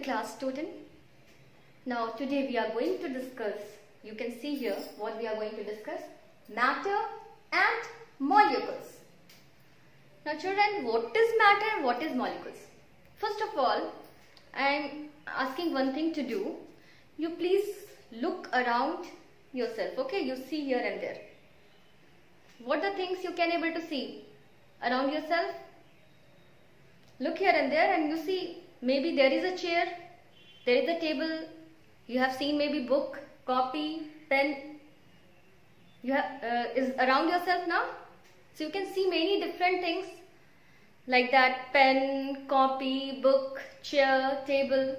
class student. Now today we are going to discuss, you can see here what we are going to discuss, matter and molecules. Now children, what is matter and what is molecules? First of all, I am asking one thing to do. You please look around yourself, okay? You see here and there. What are the things you can able to see around yourself? Look here and there and you see maybe there is a chair, there is a table, you have seen maybe book, copy, pen, you have is around yourself now. So you can see many different things like that: pen, copy, book, chair, table.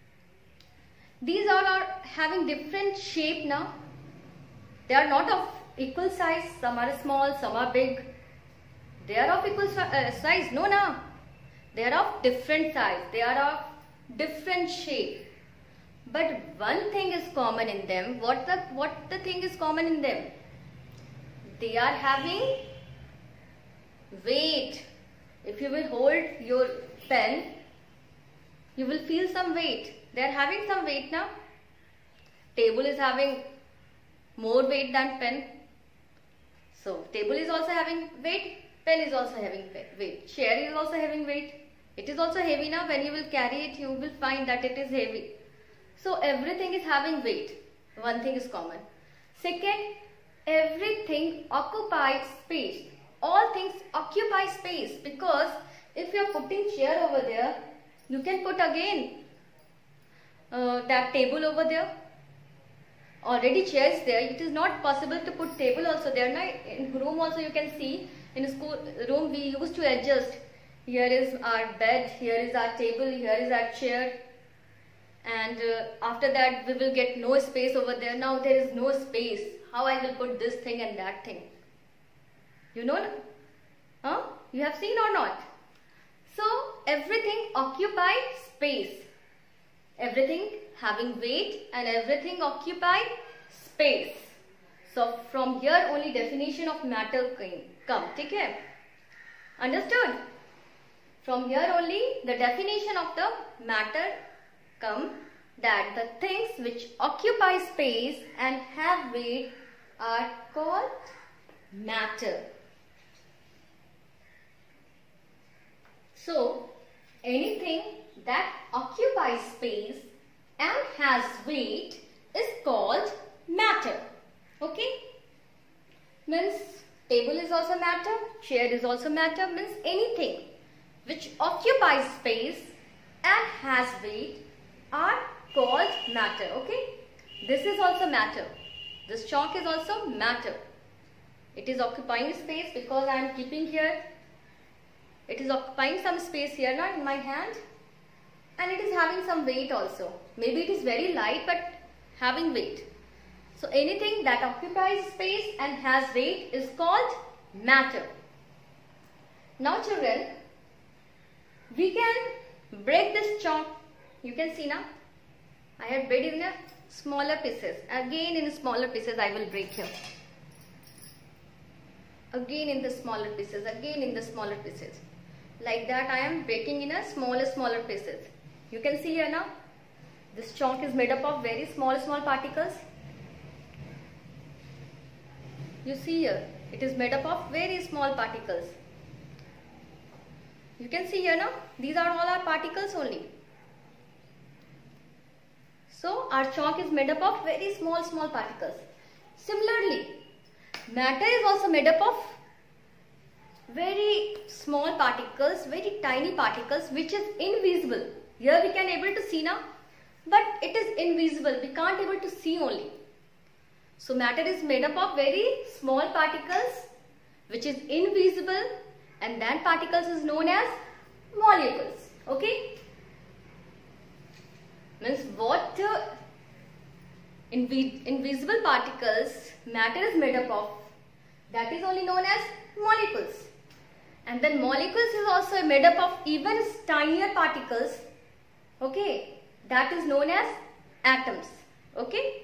These all are having different shape now. They are not of equal size. Some are small, some are big. They are of equal size. No, no. They are of different size. They are of different shape. But one thing is common in them. What the thing is common in them? They are having weight. If you will hold your pen, you will feel some weight. They are having some weight now. Table is having more weight than pen. So table is also having weight. Pen is also having weight. Chair is also having weight. It is also heavy now. When you will carry it, you will find that it is heavy. So everything is having weight. One thing is common. Second, everything occupies space. All things occupy space, because if you are putting chair over there, you can put again that table over there. Already chair is there. It is not possible to put table also there. Now in room also you can see, in school room we used to adjust. Here is our bed, here is our table, here is our chair, and after that we will get no space over there. Now there is no space. How I will put this thing and that thing? You know? Huh? You have seen or not? So everything occupies space. Everything having weight and everything occupy space. So from here only definition of matter come. Okay? Understood? From here only the definition of the matter come, that the things which occupy space and have weight are called matter. So anything that occupies space and has weight is called matter. Okay? Means table is also matter, chair is also matter, means anything which occupies space and has weight are called matter. Okay? This is also matter. This chalk is also matter. It is occupying space because I am keeping here. It is occupying some space here now in my hand, and it is having some weight also. Maybe it is very light but having weight. So anything that occupies space and has weight is called matter. Now children, we can break this chalk. You can see now, I have break it in a smaller pieces. Again in smaller pieces I will break here. Again in the smaller pieces, again in the smaller pieces. Like that I am breaking in a smaller pieces. You can see here now, this chalk is made up of very small particles. You see here, it is made up of very small particles. You can see here now, these are all our particles only. So our chalk is made up of very small particles. Similarly, matter is also made up of very small particles, very tiny particles, which is invisible. Here we can able to see now, but it is invisible. We can't able to see only. So matter is made up of very small particles, which is invisible, and then particles is known as molecules. Okay? Means what invisible particles matter is made up of, that is only known as molecules. And then molecules is also made up of even tinier particles. Okay, that is known as atoms. Okay.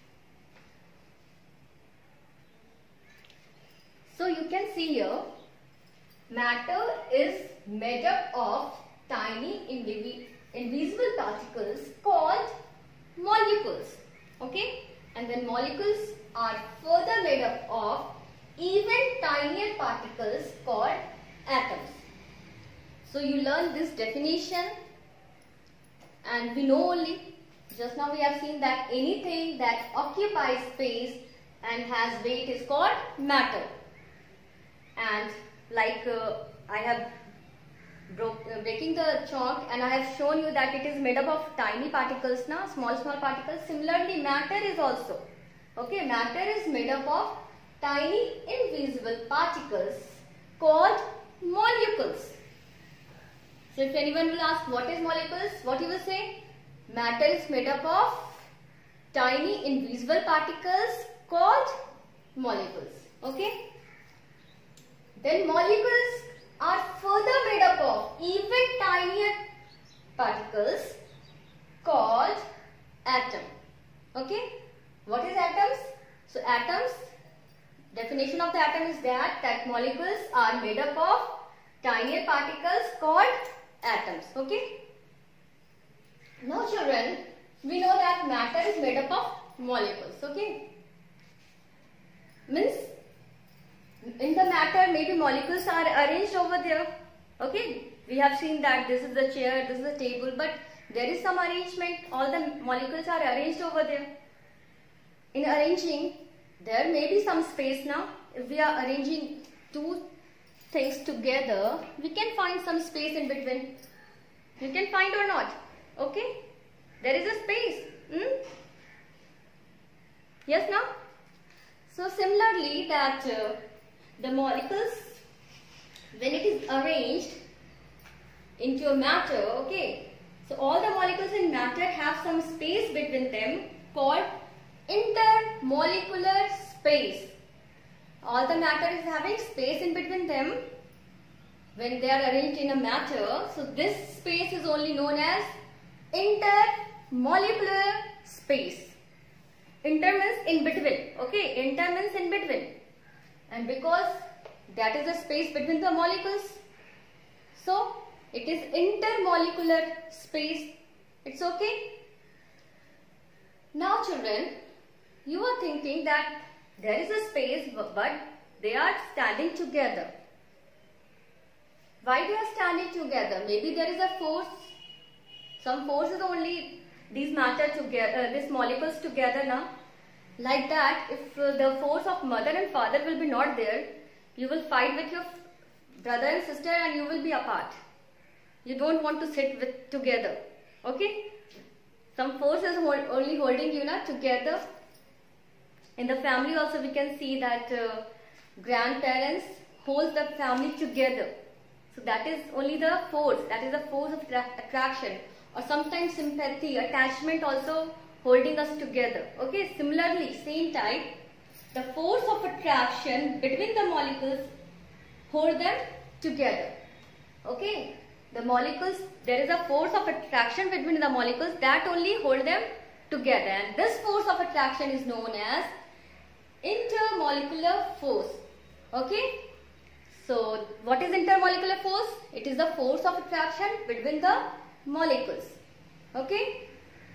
So you can see here, matter is made up of tiny invisible particles called molecules. Okay, and when molecules are further made up of even tinier particles called atoms. So you learn this definition, and we know only, just now we have seen that anything that occupies space and has weight is called matter. And like I have breaking the chalk, and I have shown you that it is made up of tiny particles now, small particles. Similarly, matter is also, okay, matter is made up of tiny invisible particles called molecules. So if anyone will ask what is molecules, what you will say? Matter is made up of tiny invisible particles called molecules. Okay. Then molecules are further made up of even tinier particles called atom. Okay. What is atoms? So atoms, definition of the atom is that molecules are made up of tinier particles called atoms. Okay. Now children, we know that matter is made up of molecules. Okay. Means in the matter maybe molecules are arranged over there. Okay. We have seen that this is the chair, this is the table, but there is some arrangement. All the molecules are arranged over there. In arranging, there may be some space now. If we are arranging two things together, we can find some space in between. You can find or not? Okay? There is a space. Yes, now? So similarly that the molecules, when it is arranged into a matter, okay, so all the molecules in matter have some space between them called intermolecular space. All the matter is having space in between them when they are arranged in a matter. So this space is only known as intermolecular space. Inter means in between. Okay, inter means in between. And because that is the space between the molecules, so it is intermolecular space. It's okay. Now children, you are thinking that there is a space but they are standing together. Why they are standing together? Maybe there is a force. Some force is only these matter together, these molecules together now. Like that, if the force of mother and father will be not there, you will fight with your brother and sister and you will be apart. You don't want to sit together. Okay? Some force is only holding you now together. In the family also we can see that grandparents hold the family together. So that is only the force. That is the force of attraction. Or sometimes sympathy, attachment also holding us together. Okay, similarly, same type, the force of attraction between the molecules hold them together. Okay, the molecules, there is a force of attraction between the molecules that only hold them together. And this force of attraction is known as intermolecular force. Okay, so what is intermolecular force? It is the force of attraction between the molecules. Okay.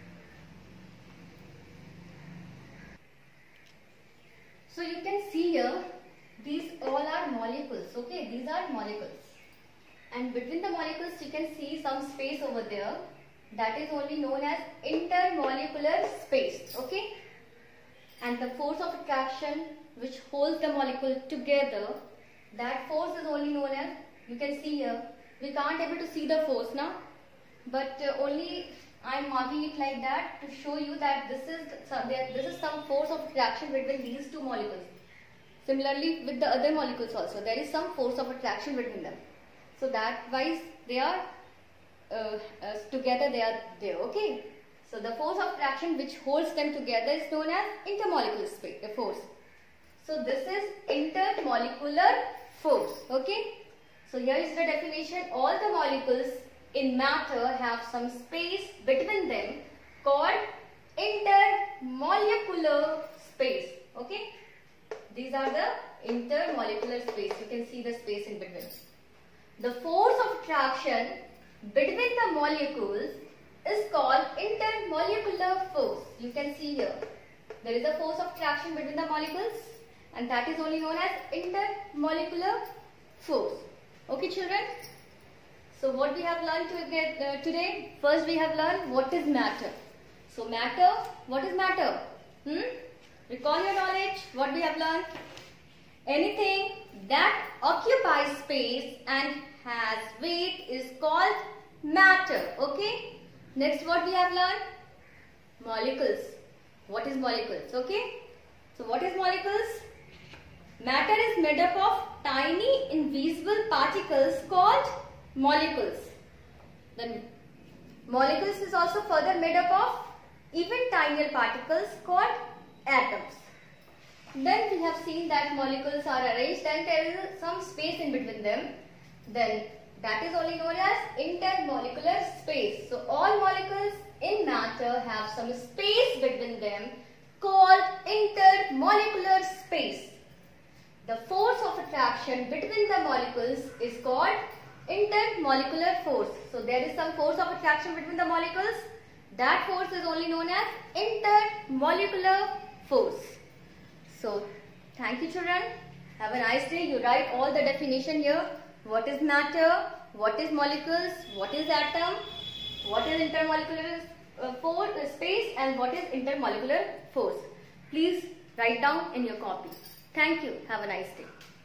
So you can see here, these all are molecules. Okay, these are molecules. And between the molecules you can see some space over there. That is only known as intermolecular space. Okay. And the force of attraction which holds the molecule together, that force is only known as, you can see here, we can't able to see the force now, but only I am marking it like that to show you that this is some force of attraction between these two molecules. Similarly with the other molecules also, there is some force of attraction between them. So that wise they are together, they are there. Okay. So the force of attraction which holds them together is known as intermolecular force. So this is intermolecular force. Okay. So here is the definition. All the molecules in matter have some space between them called intermolecular space. Okay. These are the intermolecular space. You can see the space in between. The force of attraction between the molecules is called intermolecular force. You can see here. There is a force of attraction between the molecules, and that is only known as intermolecular force. Okay, children? So what we have learned today? First we have learned what is matter. So matter, what is matter? Recall your knowledge, what we have learned. Anything that occupies space and has weight is called matter. Okay? Next what we have learned? Molecules. What is molecules? Okay? So what is molecules? Matter is made up of tiny invisible particles called molecules. Then molecules is also further made up of even tinier particles called atoms. Then we have seen that molecules are arranged and there is some space in between them. Then that is only known as intermolecular space. So all molecules in matter have some space between them called intermolecular space. The force of attraction between the molecules is called intermolecular force. So there is some force of attraction between the molecules. That force is only known as intermolecular force. So thank you, children. Have a nice day. You write all the definition here. What is matter? What is molecules? What is atom? What is intermolecular force, space, and what is intermolecular force? Please write down in your copy. Thank you. Have a nice day.